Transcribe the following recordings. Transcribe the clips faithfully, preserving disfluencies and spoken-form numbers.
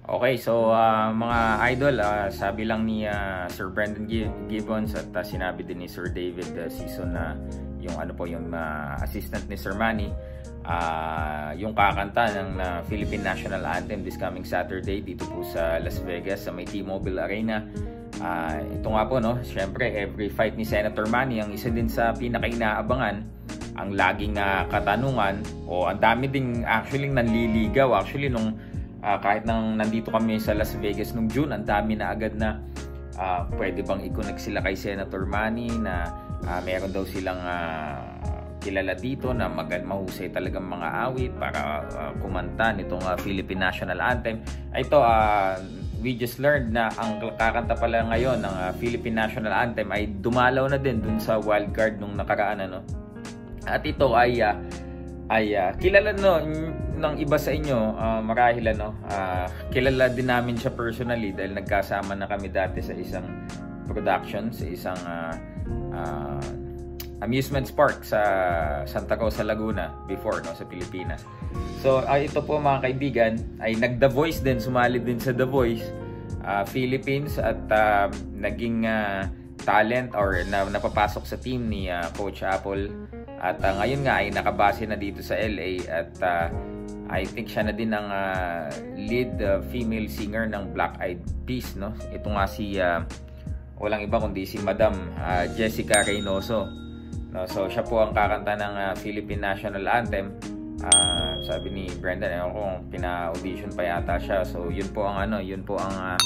Okay, so uh, mga idol, uh, sabi lang ni uh, Sir Brendan Gibbons at uh, sinabi din ni Sir David uh, Season na uh, yung ano po yung uh, assistant ni Sir Manny, uh, yung kakanta ng uh, Philippine National Anthem this coming Saturday dito po sa Las Vegas sa may T-Mobile Arena. Uh, ito nga po, no, syempre every fight ni Senator Manny, ang isa din sa pinaka-inaabangan, ang laging uh, katanungan o ang dami ding actually nanliligaw actually nung Uh, kahit nang nandito kami sa Las Vegas nung June, ang dami na agad na uh, pwede bang i-connect sila kay Senator Manny na uh, meron daw silang uh, kilala dito na magand mahusay talagang mga awit para uh, kumanta nitong uh, Philippine National Anthem. Ito, uh, we just learned na ang kakanta pala ngayon ng uh, Philippine National Anthem ay dumalaw na din dun sa wildcard nung nakaraan, ano. At ito ay uh, ay uh, kilala no ng iba sa inyo, uh, marahil ano, uh, kilala din namin siya personally dahil nagkasama na kami dati sa isang production, sa isang uh, uh, amusement park sa Santa Rosa, Laguna before, no, sa Pilipinas. So uh, ito po mga kaibigan ay nag-The Voice din, sumali din sa The Voice uh, Philippines at uh, naging uh, talent or na, napapasok sa team ni uh, Coach Apple. At uh, ngayon nga ay nakabase na dito sa L A at uh, I think siya na din ang uh, lead uh, female singer ng Black Eyed Peas, no? Ito nga si uh, walang iba kundi si Madam uh, Jessica Reynoso, no? So siya po ang kakanta ng uh, Philippine National Anthem. Uh, sabi ni Brendan, eh, kung pina-audition pa yata siya. So yun po ang ano, yun po ang uh,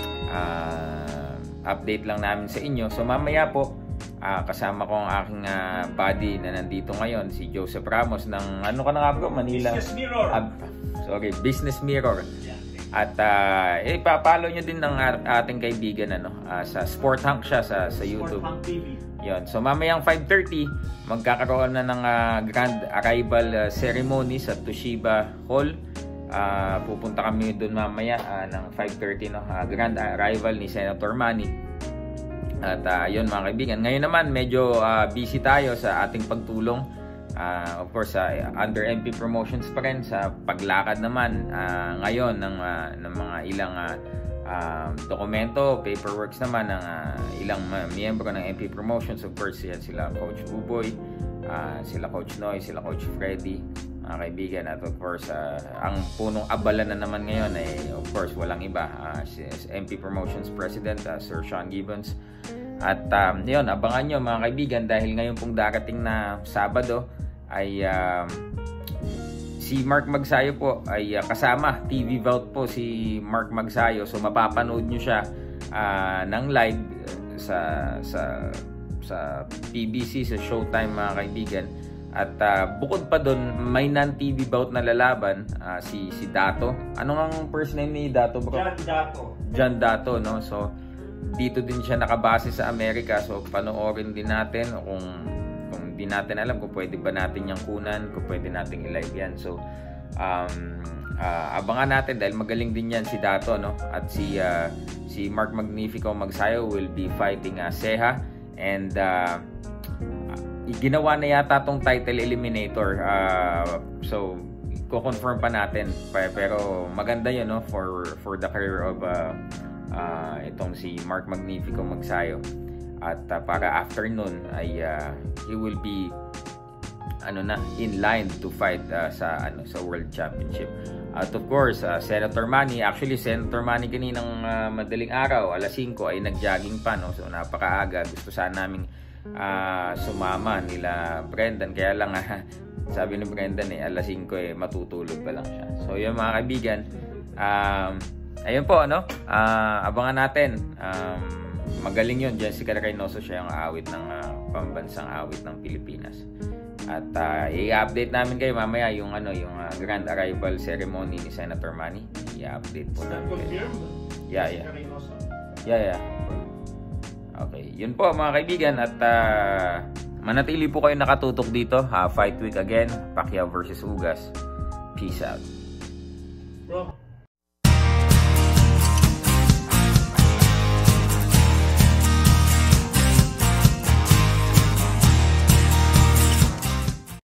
uh, update lang namin sa inyo. So mamaya po Uh, kasama ko ang aking uh, buddy na nandito ngayon, si Joseph Ramos ng ano ka na nga bro? Manila Business Mirror. Uh, sorry, Business Mirror. Yeah. At uh, eh, papalo nyo din ng ating kaibigan ano, uh, sa Sport Hunk siya sa, sa YouTube. Sport Hunk T V. Yun. So mamayang five thirty, magkakaroon na ng uh, grand arrival uh, ceremony sa Toshiba Hall. Uh, pupunta kami doon mamaya uh, ng five thirty, no? Uh, grand arrival ni Senator Manny. At uh, yun mga kaibigan, ngayon naman medyo uh, busy tayo sa ating pagtulong, uh, of course uh, under M P Promotions pa rin sa paglakad naman uh, ngayon ng, uh, ng mga ilang uh, uh, dokumento, paperworks naman ng uh, ilang uh, miyembro ng M P Promotions. Of course yan sila Coach Buboy, uh, sila Coach Noy, sila Coach Freddy, mga kaibigan. At of course uh, ang punong abala na naman ngayon ay of course walang iba, uh, si M P Promotions President uh, Sir Sean Gibbons. At um, yun, abangan nyo mga kaibigan dahil ngayon pong darating na Sabado ay um, si Mark Magsayo po ay uh, kasama, T V Vault po si Mark Magsayo. So mapapanood nyo siya uh, ng live sa sa sa P B C, sa Showtime mga kaibigan. At uh, bukod pa doon, may non-T V bout na lalaban, uh, si si Dato. Ano ang first name ni Dato, bro? John Dato. John Dato, no? So dito din siya nakabase sa Amerika. So panoorin din natin kung kung di natin alam kung pwede ba natin yang kunan, kung pwede nating i-live yan. So um, uh, abangan natin dahil magaling din yan si Dato, no? At si uh, si Mark Magnifico Magsayo will be fighting uh, Seha. And uh, ginawa na yata tong title eliminator. Uh, so ko-confirm pa natin. Pero maganda yun, no? For for the career of uh, Uh, itong si Mark Magnifico Magsayo. At uh, para after nun ay uh, he will be ano na in line to fight uh, sa ano sa World Championship. At of course uh, Senator Manny, actually Senator Manny kaninang uh, madaling araw alas singko ay nag-jogging pa, no? So napakaaga. Gusto sana naming uh, sumama nila Brendan, kaya lang uh, sabi ni Brendan eh alas singko eh matutulog pa lang siya. So yun mga kaibigan, um ayun po, ano, uh, abangan natin. Um, magaling yun, Jessica Reynoso, siya yung awit ng uh, pambansang awit ng Pilipinas. At uh, i-update namin kayo mamaya yung ano, yung uh, grand arrival ceremony ni Senator Manny. I-update po namin kayo. Yeah, yeah. Yeah, yeah. Okay, yun po mga kaibigan. At uh, manatili po kayo nakatutok dito. Ha, Fight Week again, Pacquiao versus Ugas. Peace out.